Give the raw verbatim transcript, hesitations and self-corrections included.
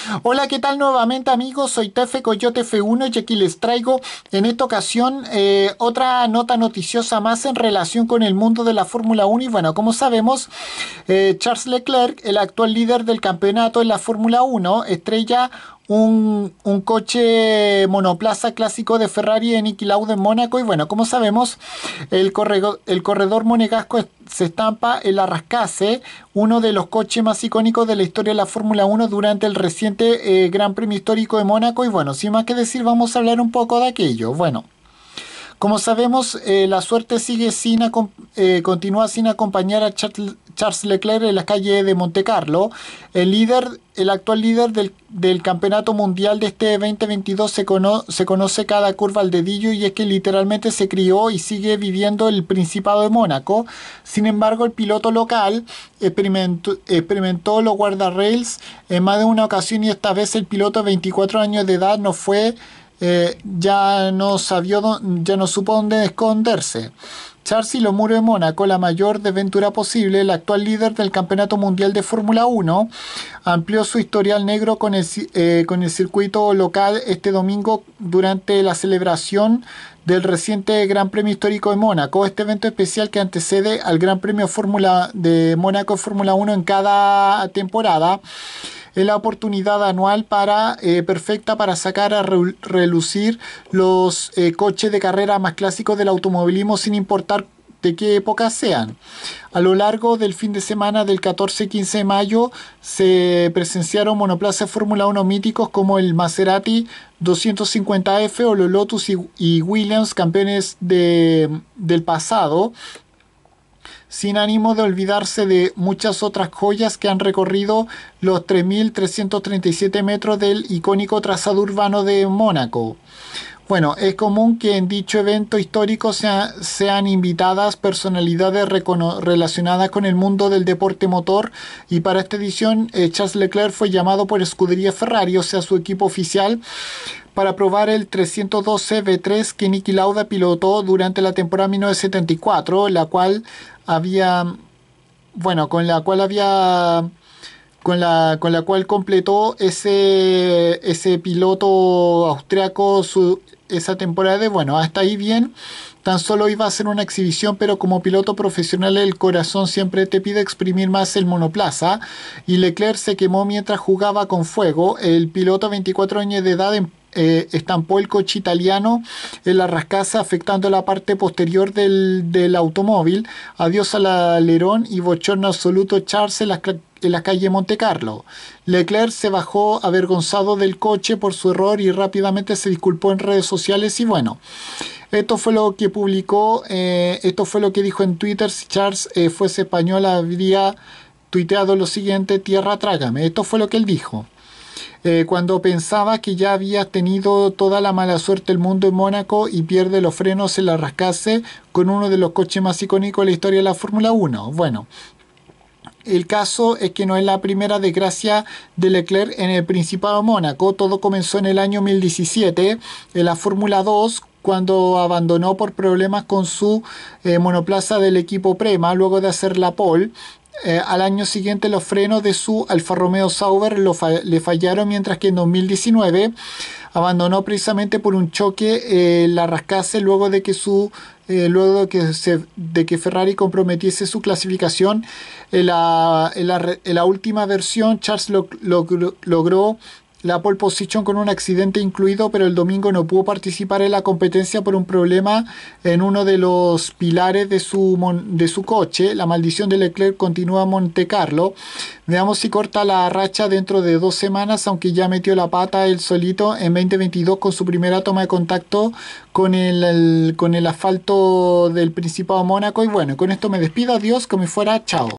Hola, ¿qué tal nuevamente amigos? Soy Tefe Coyote F uno y aquí les traigo en esta ocasión eh, otra nota noticiosa más en relación con el mundo de la Fórmula uno. Y bueno, como sabemos, eh, Charles Leclerc, el actual líder del campeonato en la Fórmula uno, estrella un, un coche monoplaza clásico de Ferrari en Niki Lauda en Mónaco. Y bueno, como sabemos, el corredor, el corredor monegasco se estampa el Arrascase, uno de los coches más icónicos de la historia de la Fórmula uno durante el reciente eh, Gran Premio Histórico de Mónaco. Y bueno, sin más que decir, vamos a hablar un poco de aquello. Bueno, como sabemos, eh, la suerte sigue sin eh, continúa sin acompañar a Charles, Charles Leclerc en la calle de Monte Carlo. El líder, el actual líder del, del campeonato mundial de este veinte veintidós se, cono, se conoce cada curva al dedillo, y es que literalmente se crió y sigue viviendo el Principado de Mónaco. Sin embargo, el piloto local experimentó, experimentó los guardarrails en más de una ocasión, y esta vez el piloto de veinticuatro años de edad no fue Eh, ya no sabía, ya no supo dónde esconderse. Charles y los muros de Mónaco, la mayor desventura posible. El actual líder del campeonato mundial de Fórmula uno amplió su historial negro con el, eh, con el circuito local este domingo durante la celebración del reciente Gran Premio Histórico de Mónaco, este evento especial que antecede al Gran Premio Fórmula de Mónaco Fórmula uno en cada temporada. Es la oportunidad anual para, eh, perfecta para sacar a re relucir los eh, coches de carrera más clásicos del automovilismo, sin importar de qué época sean. A lo largo del fin de semana del catorce y quince de mayo se presenciaron monoplazas Fórmula uno míticos como el Maserati doscientos cincuenta F o los Lotus y, y Williams, campeones de, del pasado, sin ánimo de olvidarse de muchas otras joyas que han recorrido los tres mil trescientos treinta y siete metros del icónico trazado urbano de Mónaco. Bueno, es común que en dicho evento histórico sea, sean invitadas personalidades relacionadas con el mundo del deporte motor, y para esta edición eh, Charles Leclerc fue llamado por Escudería Ferrari, o sea su equipo oficial, para probar el trescientos doce V tres que Niki Lauda pilotó durante la temporada mil novecientos setenta y cuatro, la cual había, bueno, con la cual había, con la, con la cual completó ese, ese piloto austriaco su, esa temporada. De bueno, hasta ahí bien, tan solo iba a ser una exhibición, pero como piloto profesional el corazón siempre te pide exprimir más el monoplaza, y Leclerc se quemó mientras jugaba con fuego. El piloto de veinticuatro años de edad en Eh, estampó el coche italiano en la rascaza, afectando la parte posterior del, del automóvil. Adiós al alerón y bochorno absoluto Charles en la, en la calle Monte Carlo. Leclerc se bajó avergonzado del coche por su error y rápidamente se disculpó en redes sociales. Y bueno, esto fue lo que publicó, eh, esto fue lo que dijo en Twitter. Si Charles eh, fuese español habría tuiteado lo siguiente: tierra trágame. Esto fue lo que él dijo. Eh, cuando pensaba que ya había tenido toda la mala suerte del mundo en Mónaco y pierde los frenos en la rascase con uno de los coches más icónicos de la historia de la Fórmula uno. Bueno, el caso es que no es la primera desgracia de Leclerc en el Principado de Mónaco. Todo comenzó en el año mil diecisiete en la Fórmula dos, cuando abandonó por problemas con su eh, monoplaza del equipo Prema luego de hacer la pole. Eh, al año siguiente los frenos de su Alfa Romeo Sauber lo fa le fallaron, mientras que en dos mil diecinueve abandonó precisamente por un choque eh, la rascase luego de que su eh, luego de que, se, de que Ferrari comprometiese su clasificación. En la, en la, en la última versión Charles lo, lo, logró la pole position con un accidente incluido, pero el domingo no pudo participar en la competencia por un problema en uno de los pilares de su, de su coche. La maldición de Leclerc continúa en Monte Carlo. Veamos si corta la racha dentro de dos semanas, aunque ya metió la pata él solito en veinte veintidós con su primera toma de contacto con el, el, con el asfalto del Principado de Mónaco. Y bueno, con esto me despido. Adiós, como fuera, chao.